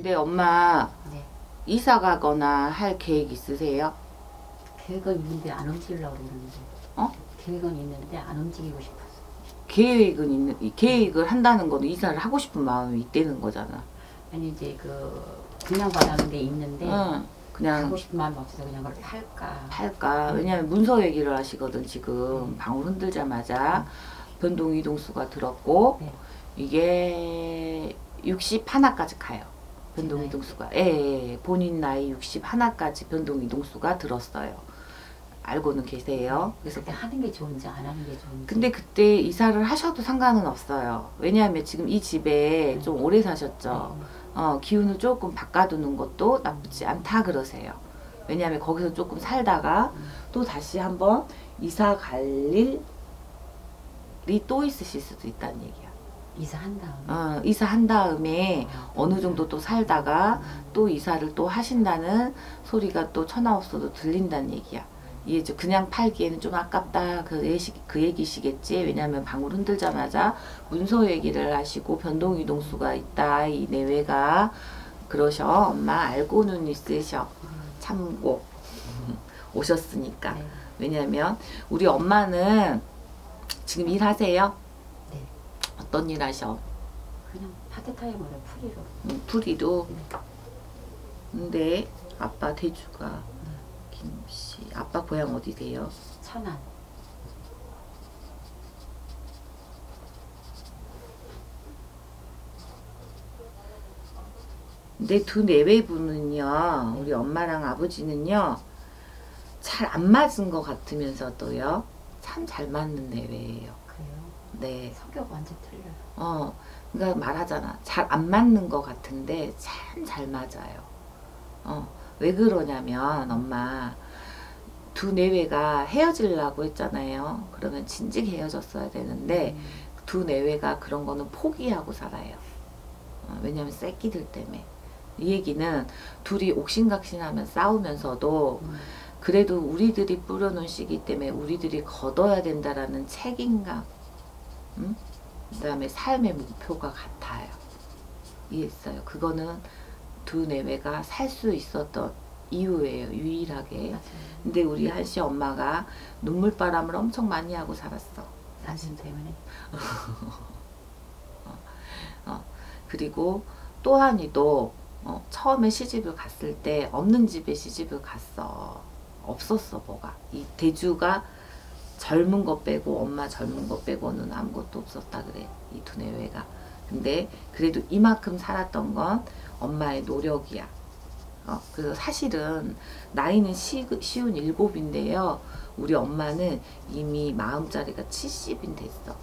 근데 엄마 네. 이사 가거나 할 계획 있으세요? 계획은 있는데 안 움직이려고 그러는데. 어? 계획은 있는데 안 움직이고 싶어서. 계획을 한다는 거는 이사를 하고 싶은 마음이 있다는 거잖아. 아니 이제 그 분양받아는 게 있는데 응. 그냥 하고 싶은 마음이 없어서 그냥 그걸 팔까. 할까? 왜냐면 문서 얘기를 하시거든 지금. 방울 흔들자마자 변동 이동수가 들었고 네. 이게 61까지 가요. 변동 이동수가. 예, 본인 나이 61까지 변동 이동수가 들었어요. 알고는 계세요. 그래서 그때 하는 게 좋은지 안 하는 게 좋은지. 근데 그때 이사를 하셔도 상관은 없어요. 왜냐하면 지금 이 집에 좀 오래 사셨죠. 기운을 조금 바꿔두는 것도 나쁘지 않다 그러세요. 왜냐하면 거기서 조금 살다가 또 다시 한번 이사 갈 일이 또 있으실 수도 있다는 얘기야. 이사한 다음에. 이사한 다음에 어느 정도 또 살다가 또 이사를 또 하신다는 소리가 또 천하 없어도 들린다는 얘기야. 이게 그냥 팔기에는 좀 아깝다 그 얘기시겠지. 왜냐하면 방울 흔들자마자 문서 얘기를 하시고 변동이동수가 있다 이 내외가 그러셔. 엄마 알고는 있으셔. 참고 오셨으니까. 네. 왜냐하면 우리 엄마는 지금 일하세요? 네. 어떤 일 하셔? 그냥 파트타임으로 풀이로. 풀이도. 근데 아빠 대주가 김씨. 아빠 고향 어디세요? 천안. 근데 두 내외분은요, 우리 엄마랑 아버지는요, 잘 안 맞은 것 같으면서도요, 참 잘 맞는 내외예요. 그래요? 네. 성격 완전 틀려요. 그러니까 말하잖아. 잘 안 맞는 것 같은데 참 잘 맞아요. 왜 그러냐면 엄마 두 내외가 헤어지려고 했잖아요. 그러면 진즉 헤어졌어야 되는데 두 내외가 그런 거는 포기하고 살아요. 왜냐면 새끼들 때문에. 이 얘기는 둘이 옥신각신하면 싸우면서도 그래도 우리들이 뿌려놓은 씨기 때문에 우리들이 걷어야 된다라는 책임감, 그 다음에 삶의 목표가 같아요. 이해했어요. 그거는 두 내외가 살 수 있었던 이유예요. 유일하게. 맞아요. 근데 우리 한씨 엄마가 눈물바람을 엄청 많이 하고 살았어. 남편 때문에. 그리고 또 한이도 처음에 시집을 갔을 때 없는 집에 시집을 갔어. 없었어 뭐가. 이 대주가 젊은 거 빼고 엄마 젊은 거 빼고는 아무것도 없었다 그래. 이 두 내외가. 근데 그래도 이만큼 살았던 건 엄마의 노력이야. 그래서 사실은 나이는 쉬운 7인데요. 우리 엄마는 이미 마음자리가 70인 됐어.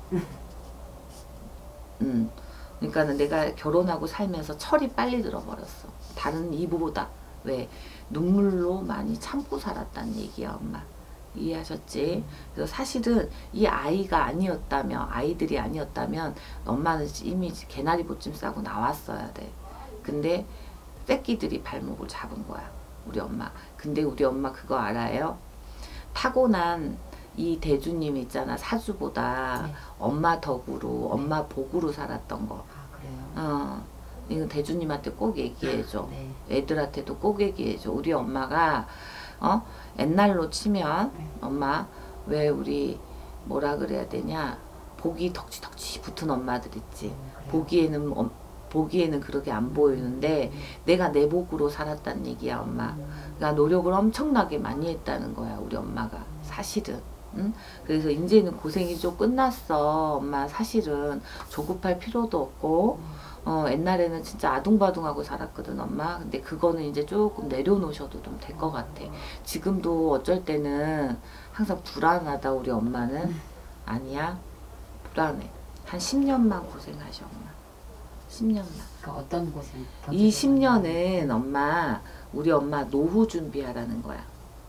그러니까 내가 결혼하고 살면서 철이 빨리 들어버렸어. 다른 이보다. 왜? 눈물로 많이 참고 살았다는 얘기야 엄마. 이해하셨지? 그래서 사실은 이 아이들이 아니었다면 엄마는 이미 개나리 보찜 싸고 나왔어야 돼. 근데 새끼들이 발목을 잡은 거야 우리 엄마. 근데 우리 엄마 그거 알아요? 타고난 이 대주님 있잖아. 사주보다 네. 엄마 덕으로 엄마 복으로 살았던 거. 아 그래요? 이거 대주님한테 꼭 얘기해줘. 네. 애들한테도 꼭 얘기해줘. 우리 엄마가 옛날로 치면 엄마 왜 우리 뭐라 그래야 되냐, 복이 덕지덕지 붙은 엄마들 있지. 보기에는 그렇게 안 보이는데 내가 내 복으로 살았다는 얘기야 엄마. 그러니까 노력을 엄청나게 많이 했다는 거야 우리 엄마가 사실은. 응? 그래서 이제는 고생이 좀 끝났어 엄마. 사실은 조급할 필요도 없고 옛날에는 진짜 아둥바둥하고 살았거든 엄마. 근데 그거는 이제 조금 내려놓으셔도 좀 될 것 같아. 지금도 어쩔 때는 항상 불안하다 우리 엄마는. 아니야, 불안해. 한 10년만 고생하셔 엄마. 10년만. 그러니까 어떤 고생? 이 10년은 엄마, 우리 엄마 노후 준비하라는 거야.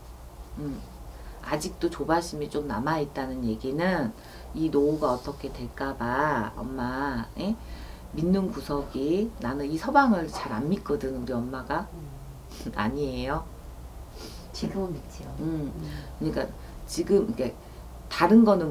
아직도 조바심이 좀 남아있다는 얘기는 이 노후가 어떻게 될까봐 엄마 믿는 구석이, 나는 이 서방을 잘 안 믿거든 우리 엄마가. 아니에요. 지금은 믿지요. 그러니까 지금 이게 다른 거는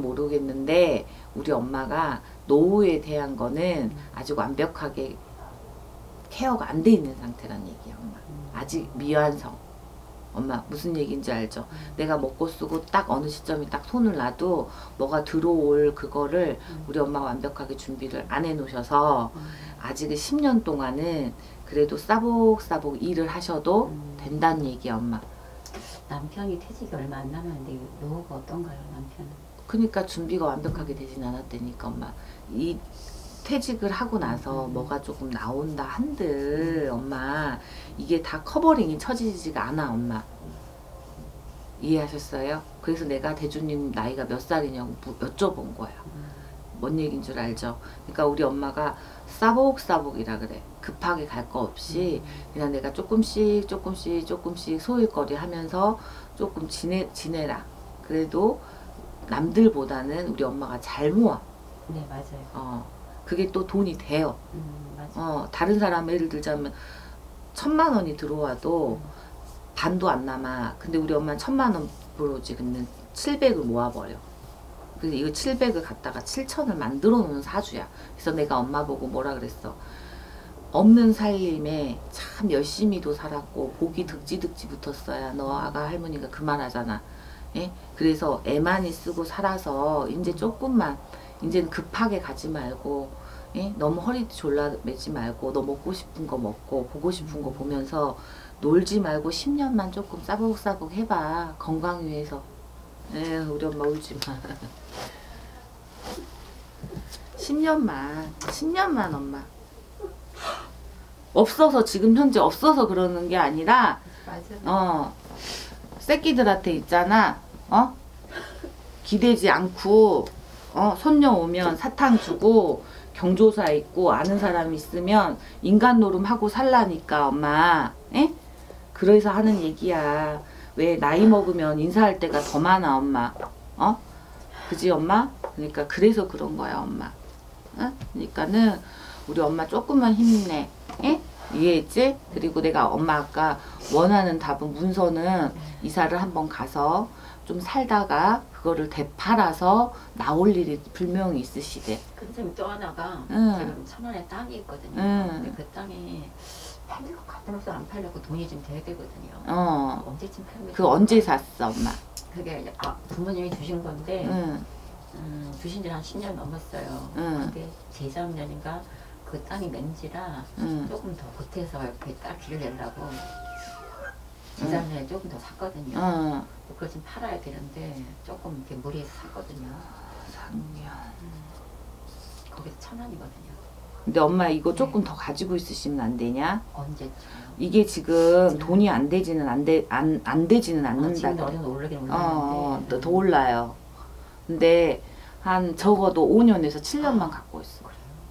모르겠는데 우리 엄마가 노후에 대한 거는 아주 완벽하게 케어가 안 돼 있는 상태란 얘기야, 엄마. 아직 미완성. 엄마 무슨 얘기인지 알죠? 내가 먹고 쓰고 딱 어느 시점이 딱 손을 놔도 뭐가 들어올 그거를 우리 엄마가 완벽하게 준비를 안 해놓으셔서 아직은 10년 동안은 그래도 싸복싸복 일을 하셔도 된다는 얘기야, 엄마. 남편이 퇴직이 얼마 안 남았는데 노후가 어떤가요, 남편은? 그러니까 준비가 완벽하게 되진 않았다니까, 엄마. 이 퇴직을 하고 나서 뭐가 조금 나온다 한들 엄마 이게 다 커버링이 쳐지지가 않아, 엄마. 이해하셨어요? 그래서 내가 대주님 나이가 몇 살이냐고 여쭤본 거야. 뭔 얘기인 줄 알죠? 그러니까 우리 엄마가 싸복싸복이라 그래. 급하게 갈 거 없이 그냥 내가 조금씩 소일거리 하면서 조금 지내라. 그래도 남들보다는 우리 엄마가 잘 모아. 네, 맞아요. 그게 또 돈이 돼요. 맞아요. 다른 사람 예를 들자면 1,000만 원이 들어와도 반도 안 남아. 근데 우리 엄마는 1,000만 원 벌어오지. 근데 700을 모아버려. 그래서 이거 700을 갖다가 7,000을 만들어 놓는 사주야. 그래서 내가 엄마 보고 뭐라 그랬어. 없는 살림에 참 열심히도 살았고 복이 득지 붙었어야. 너 아가 할머니가 그 말하잖아. 예? 그래서 애 많이 쓰고 살아서 이제 조금만 이제는 급하게 가지 말고, 예? 너무 허리 졸라매지 말고 너 먹고 싶은 거 먹고 보고 싶은 거 보면서 놀지 말고 10년만 조금 싸복싸복 해봐. 건강 위해서. 우리 엄마 울지 마. 10년만 엄마. 없어서 지금 현재 없어서 그러는 게 아니라 새끼들한테 있잖아. 기대지 않고 손녀 오면 사탕 주고 경조사 있고 아는 사람 있으면 인간 노름하고 살라니까, 엄마. 에? 그래서 하는 얘기야. 왜 나이 먹으면 인사할 때가 더 많아, 엄마. 그지, 엄마? 그러니까 그래서 그런 거야, 엄마. 그러니까는 우리 엄마 조금만 힘내. 에? 이해했지? 그리고 내가 엄마 아까 원하는 답은 문서는 이사를 한번 가서 좀 살다가 그거를 되팔아서 나올 일이 분명히 있으시대. 근데 또 하나가 지금 천안에 땅이 있거든요. 근데 그 땅이 팔릴 것 같으면서 안 팔려고 돈이 좀 돼야 되거든요. 언제쯤 팔면? 그 언제 샀어, 엄마? 그게 부모님이 주신 건데 주신 지 한 10년 넘었어요. 근데 재작년인가 그 땅이 맨지라 조금 더 보태서 이렇게 딱 길을 내려고 재작년에 조금 더 샀거든요. 그걸 좀 팔아야 되는데 조금 이렇게 무리해서 샀거든요. 거기서 1,000원이거든요. 근데 엄마 이거 조금 더 가지고 있으시면 안 되냐? 언제쯤? 이게 지금 돈이 안 되지는 않는다. 지금 어느 정도 올라긴 올랐는데 더 올라요. 근데 한 적어도 5년에서 7년만 갖고 있어.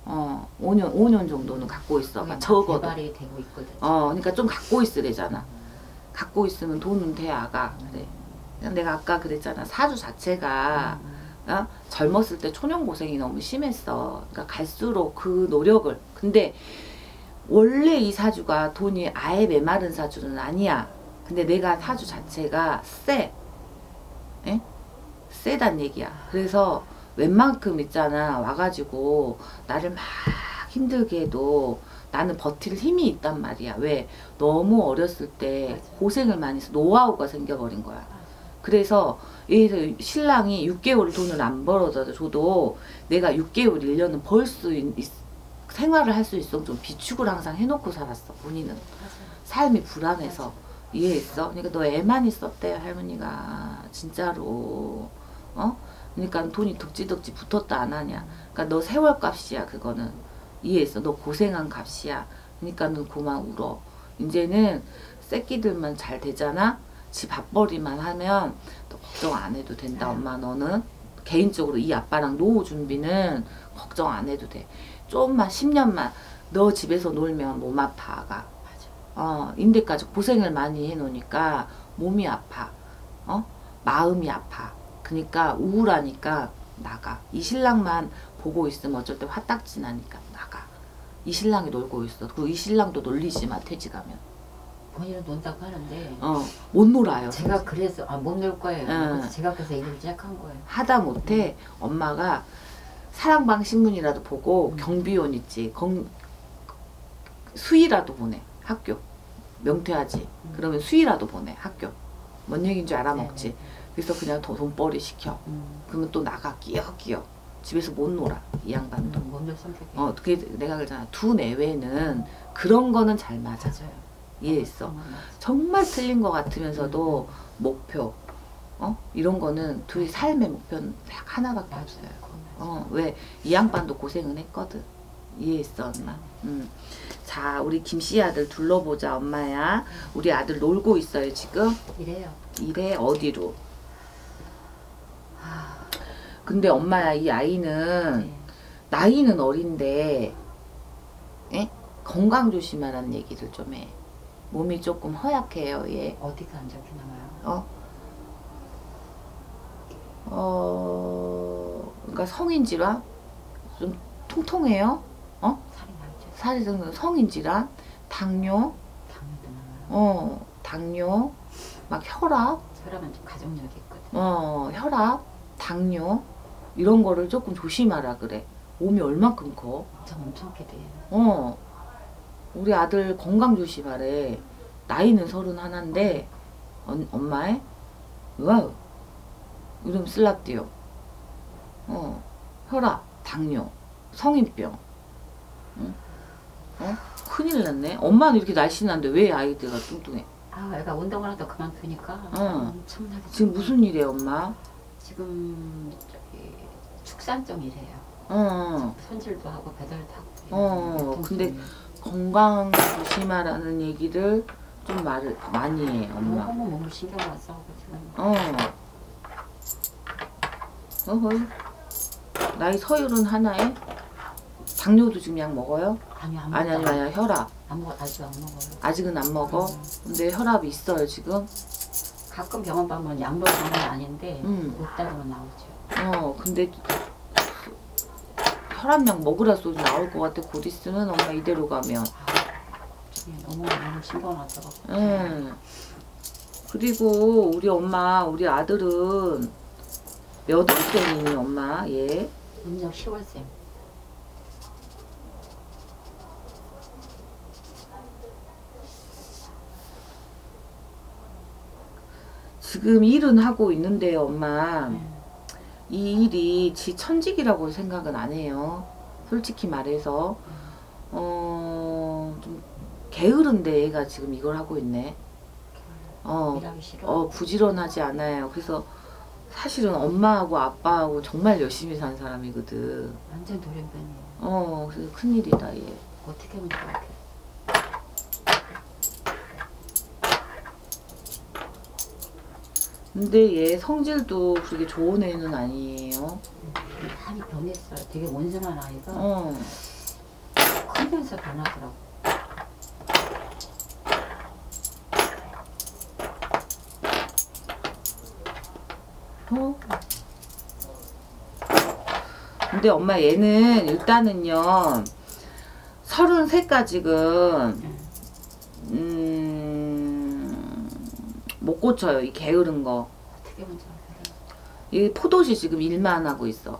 5년 정도는 갖고 있어. 적어도. 개발이 되고 있거든. 그러니까 좀 갖고 있으래잖아. 갖고 있으면 돈은 돼, 아가. 그래. 내가 아까 그랬잖아. 사주 자체가 젊었을 때 초년 고생이 너무 심했어. 그러니까 갈수록 그 노력을. 근데 원래 이 사주가 돈이 아예 메마른 사주는 아니야. 근데 내가 사주 자체가 세. 에? 세단 얘기야. 그래서 웬만큼 있잖아. 와가지고 나를 막 힘들게 해도 나는 버틸 힘이 있단 말이야. 왜? 너무 어렸을 때 고생을 많이 해서 노하우가 생겨버린 거야. 그래서 신랑이 6개월 돈을 안 벌어줘도 내가 6개월 1년은 벌 수 생활을 할 수 있어. 좀 비축을 항상 해놓고 살았어. 본인은. 삶이 불안해서. 이해했어? 그러니까 너 애만 있었대, 할머니가. 진짜로. 그러니까 돈이 덕지 붙었다 안 하냐. 그러니까 너 세월 값이야, 그거는. 이해했어? 너 고생한 값이야. 그러니까 너 그만 울어. 이제는 새끼들만 잘 되잖아? 지 밥벌이만 하면 너 걱정 안 해도 된다, 엄마. 너는 개인적으로 이 아빠랑 노후 준비는 걱정 안 해도 돼. 좀만 10년만 너 집에서 놀면 몸 아파. 인데까지 고생을 많이 해놓으니까 몸이 아파. 마음이 아파. 그러니까 우울하니까 나가. 이 신랑만 보고 있으면 어쩔 때 화딱지 나니까 나가. 이 신랑이 놀고 있어. 그리고 이 신랑도 놀리지 마, 퇴직하면. 본인은 논다고 하는데 못 놀아요. 제가 그래서 못 놀 거예요. 그래서 제가 그래서 일을 시작한 거예요. 하다 못해 엄마가 사랑방 신문이라도 보고 경비원 있지. 수위라도 보내 학교. 명퇴하지. 그러면 수위라도 보내 학교. 뭔 얘기인 줄 알아먹지. 그래서 그냥 더 돈벌이 시켜. 그러면 또 나가 끼역끼역. 집에서 못 놀아 이 양반도. 못 놀 성격이. 그게 내가 그러잖아. 두 내외는 그런 거는 잘 맞아. 맞아요. 이해했어. 정말 틀린 것 같으면서도 목표 이런 거는 둘이 삶의 목표는 딱 하나밖에 없어요. 왜 이 양반도 고생은 했거든. 이해했어 엄마. 자 우리 김씨 아들 둘러보자 엄마야. 우리 아들 놀고 있어요 지금. 이래요. 이래 어디로? 근데 엄마야 이 아이는 나이는 어린데 건강 조심하라는 얘기를 좀 해. 몸이 조금 허약해요 얘. 어디가 안 좋게 나와요? 그러니까 성인 질환 좀 통통해요. 살이 많죠. 살이 든 성인 질환, 당뇨, 당뇨도 나와요. 당뇨, 막 혈압. 혈압은 좀 가족력이 있거든. 혈압, 당뇨 이런 거를 조금 조심하라 그래. 몸이 얼만큼 커? 엄청 크대요. 우리 아들 건강 조심하래. 나이는 31인데 엄마의 와우 이름 쓸랍디요. 혈압, 당뇨, 성인병. 큰일 났네. 엄마는 이렇게 날씬한데 왜 아이들가 뚱뚱해? 애가 운동을 하다 그만두니까 엄청나게. 지금 무슨 일이에요 엄마? 지금 저기 축산증이래요. 손질도 하고 배달도 하고. 근데 건강 조심하라는 얘기를 좀 말을 많이 해 엄마. 너무 몸을 신경 안 써고 지금. 어허이. 나이 서열은 하나에 당뇨도 지금 약 먹어요? 아니 혈압. 아직 안 먹어요. 아직은 안 먹어? 근데 혈압이 있어요 지금? 가끔 병원 가면 약 먹는 건 아닌데 못다으면 나오죠. 근데 혈압약 먹으라 소리 나올 것 같아. 곧 있으면 엄마 이대로 가면. 너무 신경 안 써서. 그리고 우리 엄마 우리 아들은 몇 월생이니 엄마 얘? 음력 10월생. 지금 일은 하고 있는데요 엄마. 이 일이 지 천직이라고 생각은 안 해요. 솔직히 말해서 좀 게으른데 얘가 지금 이걸 하고 있네. 일하기 싫어. 부지런하지 않아요. 그래서 사실은 엄마하고 아빠하고 정말 열심히 산 사람이거든. 완전 돌연변이에요. 그래서 큰일이다 얘. 어떻게 하면 좋을까? 근데 얘 성질도 그렇게 좋은 애는 아니에요. 많이 변했어요. 되게 온순한 아이가 크면서 변하더라고. 근데 엄마 얘는 일단은요 33가 지금 못 고쳐요. 이 게으른 거. 어떻게 먼저 이 포도시 지금 일만 하고 있어.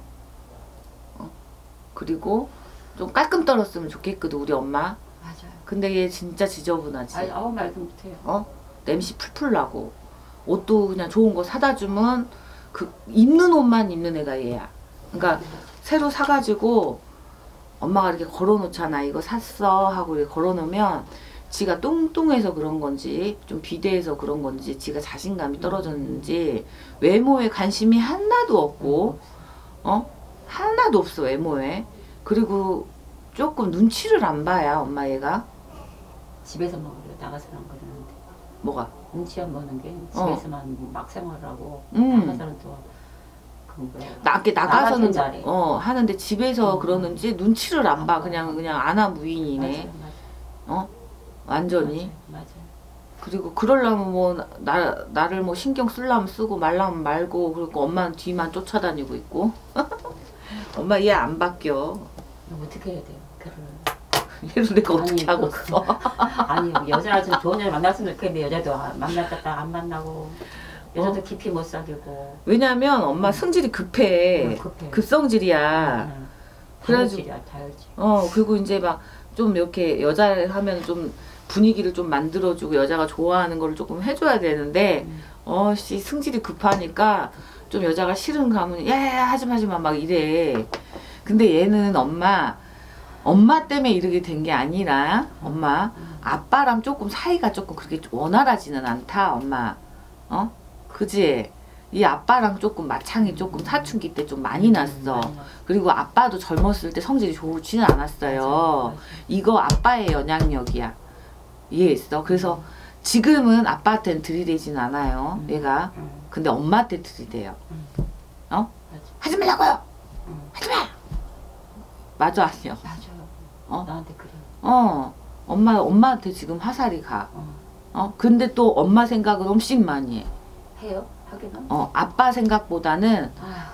그리고 좀 깔끔 떨었으면 좋겠거든 우리 엄마. 맞아요. 근데 얘 진짜 지저분하지. 아무 말도 못해요. 냄새 풀풀 나고 옷도 그냥 좋은 거 사다 주면 그 입는 옷만 입는 애가 얘야. 그러니까 새로 사가지고 엄마가 이렇게 걸어놓잖아. 이거 샀어 하고 이렇게 걸어놓으면 지가 뚱뚱해서 그런 건지 좀 비대해서 그런 건지 지가 자신감이 떨어졌는지 외모에 관심이 하나도 없고 하나도 없어 외모에. 그리고 조금 눈치를 안 봐야 엄마 얘가. 집에서 먹으려 나가서는 안 그러는데. 뭐가? 눈치 안 보는 게 집에서만 막 생활을 하고 나가서는 또 나가서는 하는데 집에서 그러는지 눈치를 안 봐. 그냥 아나무인이네. 맞아요. 완전히. 맞아요. 그리고 그러려면 뭐 나를 뭐 신경 쓰려면 쓰고 말라면 말고. 그리고 엄마는 뒤만 쫓아다니고 있고. 엄마 얘 안 바뀌어. 어떻게 해야 돼요? 얘를 내가 어떻게 하고 있어? 아니 여자 좀 좋은 여자 만났으면 좋겠는데 여자도 만났다 안 만나고 여자도 깊이 못 사귀고. 왜냐면 엄마 성질이 급해. 급성질이야. 그래가지고 그리고 이제 막 좀 이렇게 여자를 하면 좀 분위기를 좀 만들어주고 여자가 좋아하는 거를 조금 해줘야 되는데 씨 승질이 급하니까 좀 여자가 싫은 거 하면 야야야 하지마 막 이래. 근데 얘는 엄마 때문에 이렇게 된 게 아니라 아빠랑 조금 사이가 조금 그렇게 원활하지는 않다 엄마. 그지? 이 아빠랑 조금 마창이 조금 사춘기 때 좀 많이 났어. 그리고 아빠도 젊었을 때 성질이 좋지는 않았어요. 이거 아빠의 영향력이야. 이해했어? 그래서 지금은 아빠한테는 들이대진 않아요. 얘가. 근데 엄마한테 들이대요. 하지 말라고요. 하지 마. 맞아 아니야? 맞아. 나한테 그래. 엄마한테 지금 화살이 가. 근데 또 엄마 생각은 엄청 많이 해. 해요? 하기는? 아빠 생각보다는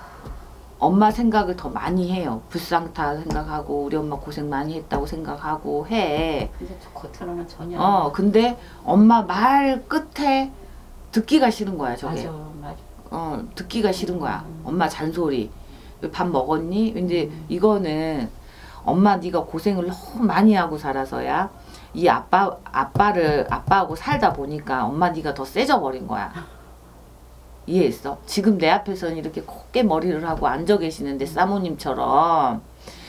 엄마 생각을 더 많이 해요. 불쌍타 생각하고 우리 엄마 고생 많이 했다고 생각하고 해. 근데 겉으로는 전혀. 근데 엄마 말 끝에 듣기가 싫은 거야 저게. 맞아. 듣기가 싫은 거야. 엄마 잔소리. 밥 먹었니? 근데 이거는 엄마 네가 고생을 너무 많이 하고 살아서야 이 아빠하고 살다 보니까 엄마 네가 더 세져 버린 거야. 이해했어? 지금 내 앞에서는 이렇게 곱게 머리를 하고 앉아 계시는데 사모님처럼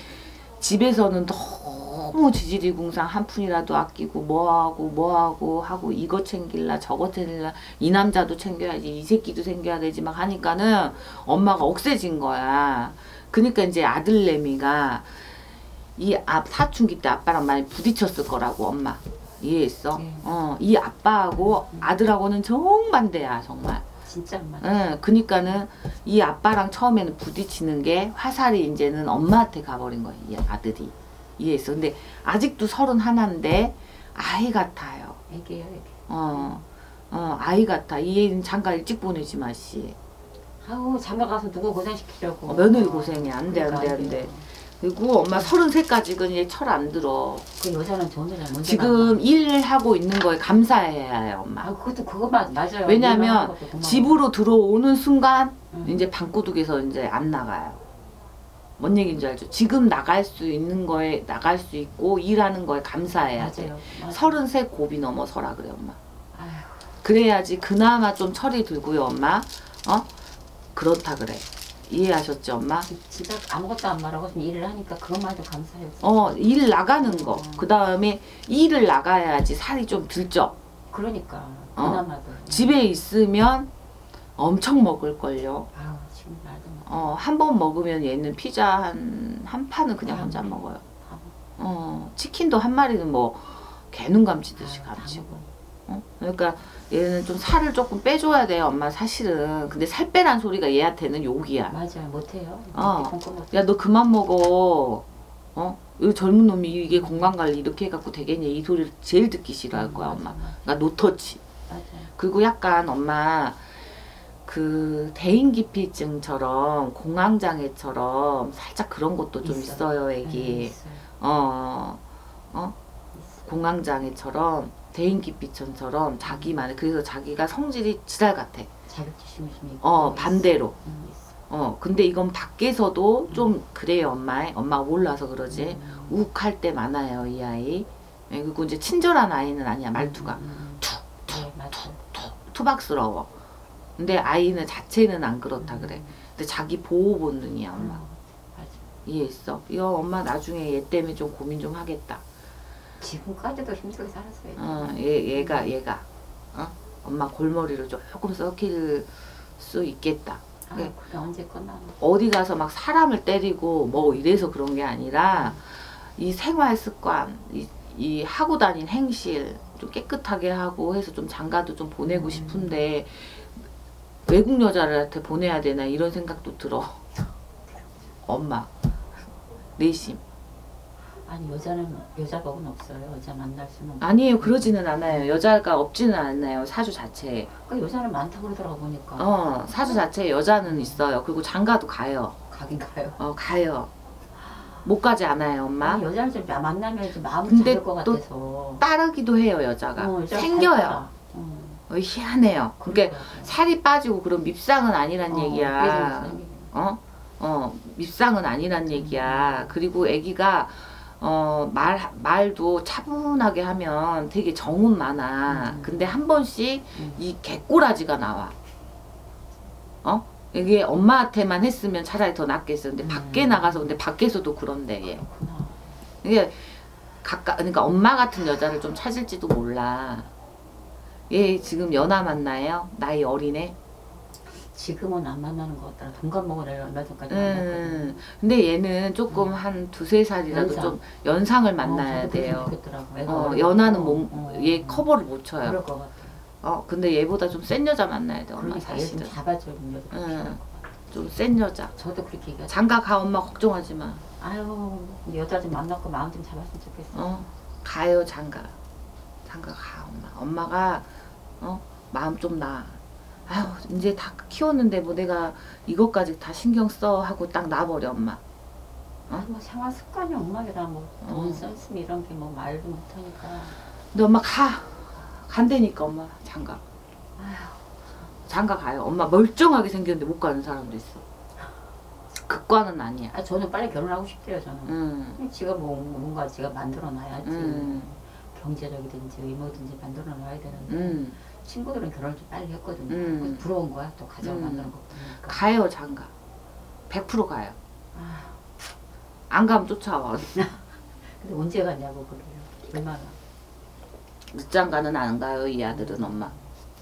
집에서는 너무 지지리궁상 한 푼이라도 아끼고 뭐하고 하고 이거 챙길라 저거 챙길라 이 남자도 챙겨야지 이 새끼도 챙겨야 되지 막 하니까는 엄마가 억세진 거야. 그러니까 이제 아들내미가 이 사춘기 때 아빠랑 많이 부딪혔을 거라고 엄마. 이해했어? 이 아빠하고 아들하고는 정반대야 정말. 진짜 맞아. 그니까는 이 아빠랑 처음에는 부딪히는 게 화살이 이제는 엄마한테 가버린 거야 이 아들이. 이해했어? 근데 아직도 31인데 아이 같아요. 애기예요, 애기. 아이 같아. 이 애는 장가 일찍 보내지 마 씨. 아우 장가 가서 누구 고생시키려고. 며느리 고생이 안 돼. 그리고 엄마 33까지는 이제 철 안 들어. 그 여자는 전혀 잘 지금 일하고 있는 거에 감사해야 해요 엄마. 그거 맞아요. 왜냐면 집으로 들어오는 순간 이제 방구둑에서 이제 안 나가요. 뭔 얘기인지 알죠? 지금 나갈 수 있는 거에 나갈 수 있고 일하는 거에 감사해야 돼. 33 곱이 넘어서라 그래 엄마. 아휴. 그래야지 그나마 좀 철이 들고요 엄마. 그렇다 그래. 이해하셨죠 엄마? 진짜 아무것도 안 말하고 좀 일을 하니까 그것만도 감사해요. 일 나가는 거. 그 다음에 일을 나가야지 살이 좀 들죠. 그러니까 그나마도. 집에 있으면 엄청 먹을걸요. 아우 지금 말도 한 번 먹으면 얘는 피자 한 판은 그냥 혼자 먹어요. 치킨도 한 마리는 뭐 개눈 감치듯이 감치고. 그러니까 얘는 좀 살을 조금 빼줘야 돼요 엄마 사실은. 근데 살 빼란 소리가 얘한테는 욕이야. 맞아요. 못해요. 야 너 그만 먹어. 이 젊은 놈이 이게 건강관리 이렇게 해갖고 되겠냐 이 소리를 제일 듣기 싫어할 거야 엄마. 그러니까 노터치. 맞아요. 그리고 약간 엄마 그 대인기피증처럼 공황장애처럼 살짝 그런 것도 좀 있어요 애기. 공황장애처럼 대인기피증처럼 자기만의. 그래서 자기가 성질이 지랄 같아. 자격지심이 반대로. 근데 이건 밖에서도 좀 그래요 엄마가 몰라서 그러지. 욱할 때 많아요 이 아이. 그리고 이제 친절한 아이는 아니야 말투가 툭툭툭툭 투박스러워. 근데 아이는 자체는 안 그렇다 그래. 근데 자기 보호 본능이야 엄마. 이해했어? 이거 엄마 나중에 얘 때문에 좀 고민 좀 하겠다. 지금까지도 힘들게 살았어요. 얘가 엄마 골머리를 조금 썩힐 수 있겠다. 그래 언제 끝나? 어디 가서 막 사람을 때리고 뭐 이래서 그런 게 아니라 이 생활 습관, 이 하고 다닌 행실 좀 깨끗하게 하고 해서 좀 장가도 좀 보내고 싶은데 외국 여자한테 보내야 되나 이런 생각도 들어. 엄마 내심. 아니 여자복은 없어요. 여자 만날 수는 없어요. 아니에요. 그러지는 않아요. 여자가 없지는 않아요. 사주 자체에. 그러니까 여자는 많다고 그러더라고 보니까. 사주 자체에 여자는 있어요. 그리고 장가도 가요. 가긴 가요. 가요. 못 가지 않아요 엄마. 아니, 여자를 좀 만나면 좀 마음이 잡을 것 같아서. 따르기도 해요 여자가. 생겨요. 희한해요. 그러니까 살이 빠지고 그런 밉상은 아니란 얘기야. 밉상은 아니란 얘기야. 그리고 애기가 말도 차분하게 하면 되게 정은 많아. 근데 한 번씩 이 개꼬라지가 나와. 이게 엄마한테만 했으면 차라리 더 낫겠어. 근데 밖에 나가서, 근데 밖에서도 그런데 얘. 이게 그러니까 엄마 같은 여자를 좀 찾을지도 몰라. 얘 지금 연하 만나요? 나이 어리네? 지금은 안 만나는 것 같더라. 동갑 먹은 애를 얼마 전까지 만났거든. 근데 얘는 조금 한 두세 살이라도 연상. 좀 연상을 만나야 돼요. 연하는 얘 커버를 못 쳐요. 그럴 것 같아. 근데 얘보다 좀 센 여자 만나야 돼, 엄마. 그러니까 얘 좀 잡아주는 여자 필요할 것 같아. 좀 센 여자. 저도 그렇게 얘기하죠. 장가 가, 엄마 걱정하지 마. 아유, 여자 좀 만났고 마음 좀 잡았으면 좋겠어. 가요, 장가. 장가 가, 엄마. 엄마가 마음 좀 나. 아유, 이제 다 키웠는데 뭐 내가 이것까지 다 신경 써 하고 딱 놔버려, 엄마. 뭐 생활 습관이 엉망이라 뭐돈 썼으면 이런 게 뭐 말도 못하니까. 근데 엄마 가. 간다니까, 엄마. 장가. 아유. 장가 가요. 엄마 멀쩡하게 생겼는데 못 가는 사람도 있어. 극과는 아니야. 저는 빨리 결혼하고 싶대요, 저는. 지가 뭔가 지가 만들어 놔야지. 경제적이든지 의무든지 만들어 놔야 되는데. 친구들은 결혼을 좀 빨리 했거든요. 그래서 부러운 거야. 또 가정 만드는 거 보니까. 가요, 장가. 100% 가요. 안 가면 쫓아와. 근데 언제 가냐고 그래요. 얼마나. 늦장가는 안 가요, 이 아들은, 엄마.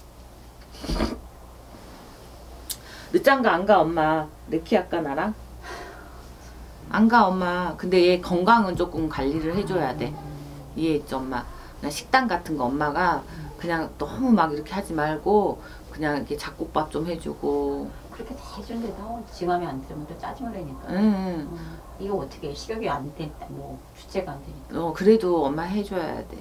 늦장가 안 가, 엄마. 내 키 아까 나랑? 안 가, 엄마. 근데 얘 건강은 조금 관리를 해줘야 돼. 이해했죠, 엄마? 나 식단 같은 거 엄마가 그냥 너무 막 이렇게 하지 말고 그냥 이렇게 잡곡밥 좀 해주고. 그렇게 다 해주는데도 지 맘에 안 들으면 또 짜증을 내니까. 이거 어떻게 식욕이 안 된다, 뭐 주체가 안 되니까. 그래도 엄마 해줘야 돼.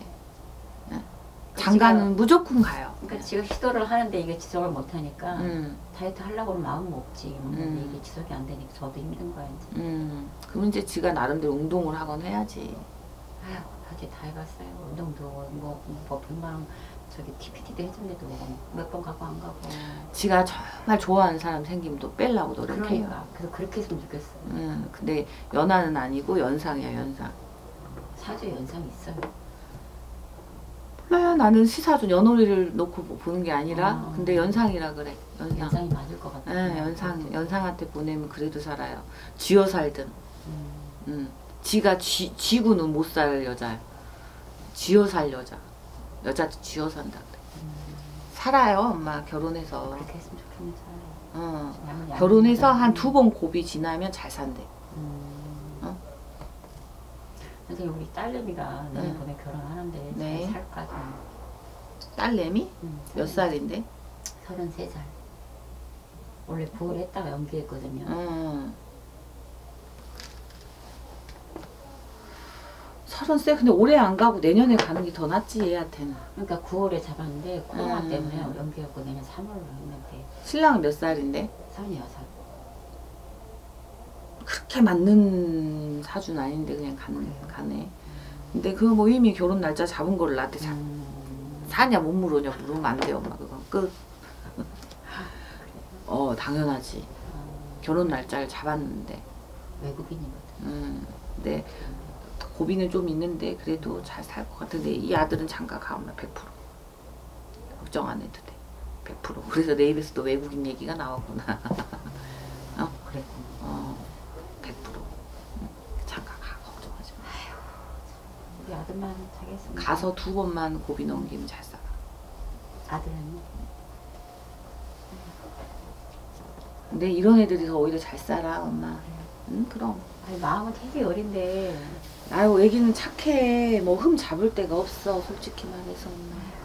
장가는 무조건 가요. 그러니까 지금 시도를 하는데 이게 지속을 못 하니까 다이어트 하려고 하면 마음 먹지. 이게 지속이 안 되니까 저도 힘든 거야 이제. 그럼 이제 지가 나름대로 운동을 하건 해야지. 아휴, 다시 다 해봤어요. 운동도 뭐 100만 원 저기 TPT도 해준데도 몇 번 가고 안 가고. 지가 정말 좋아하는 사람 생기면 또 빼려고 노력해요. 그러니까. 그래서 그렇게 했으면 좋겠어. 근데 연하는 아니고 연상이야, 연상. 사주 연상이 있어요. 몰라요. 나는 시사준 연호리를 놓고 보는 게 아니라 근데 연상이라 그래. 연상이 맞을 것 같아. 연상한테 보내면 그래도 살아요. 쥐어 살든. 지가 쥐고는 못 살 여자야. 쥐어 살 여자. 여자도 쥐어 산다 그래. 살아요, 엄마. 결혼해서. 그렇게 했으면 좋겠네. 결혼해서 한 2번 고비 지나면 잘 산대. 선생님, 우리 딸내미가 내년번에 결혼하는데 네. 잘 살까 좀. 딸내미? 몇 살인데? 33살. 원래 9월에 했다가 연기했거든요. 30세? 근데 올해 안 가고 내년에 가는 게 더 낫지, 얘한테는. 그러니까 9월에 잡았는데 코로나 때문에 연기했고 내년 3월로 했는데. 신랑은 몇 살인데? 36살. 그렇게 맞는 사주는 아닌데 그냥 가네. 근데 그 뭐 이미 결혼 날짜 잡은 거를 나한테 사냐 못 물으냐 물으면 안 돼요, 엄마. 그건 끝. 당연하지. 결혼 날짜를 잡았는데. 외국인이거든. 근데 고비는 좀 있는데 그래도 잘 살 것 같은데 이 아들은 장가 가, 엄마. 100%. 걱정 안 해도 돼. 100%. 그래서 내 입에서 또 외국인 얘기가 나왔구나. 그랬구나. 100%. 장가 가, 걱정하지 마. 우리 아들만 자겠습니다. 가서 2번만 고비 넘기면 잘 살아. 아들은? 근데 이런 애들이 더 오히려 잘 살아, 엄마. 응, 그럼. 아니, 마음은 되게 어린데. 아유, 애기는 착해. 뭐 흠 잡을 데가 없어, 솔직히 말해서, 엄마.